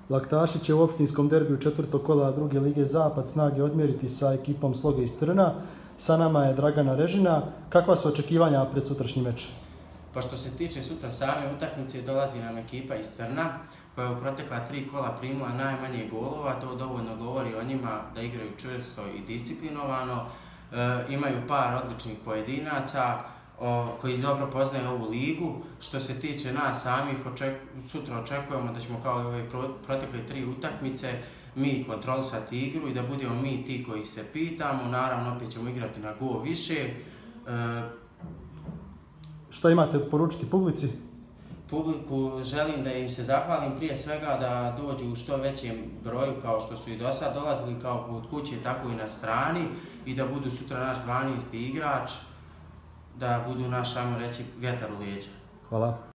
Laktaši će u opštinskom derbiju četvrtog kola druge lige Zapad snage odmjeriti sa ekipom Sloge iz Trna. Sa nama je Dragana Režina. Kakva su očekivanja pred sutrašnji meč? Pa što se tiče sutra same utakmice, dolazi nam ekipa iz Trna koja je u protekla 3 kola primila najmanje golova. To dovoljno govori o njima da igraju čvrsto i disciplinovano. Imaju par odličnih pojedinaca koji dobro poznaju ovu ligu. Što se tiče nas samih, sutra očekujemo da ćemo kao i ove protekle 3 utakmice mi kontrolisati igru i da budemo mi ti koji se pitamo. Naravno, opet ćemo igrati na gol više. Šta imate poručiti publici? Publiku želim da im se zahvalim prije svega da dođu u što većem broju kao što su i do sad dolazili kao kod kuće tako i na strani i da budu sutra naš 12. igrač, da budu naš, ajmo reći, vjetar u leđa. Hvala.